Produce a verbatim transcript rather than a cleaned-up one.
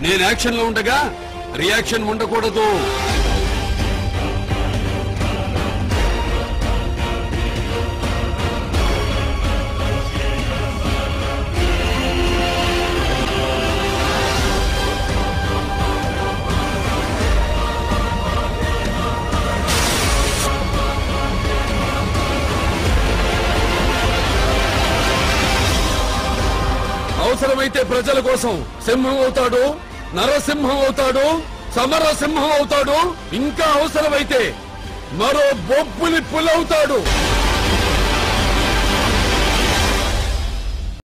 నేను యాక్షన్ లో ఉండగా రియాక్షన్ ఉండకూడదు. అవసరమైతే ప్రజల కోసం సింహం అవుతాడు, నరసింహం అవుతాడు, సమరసింహం అవుతాడు, ఇంకా అవసరమైతే మరో బొబ్బులి పులవుతాడు.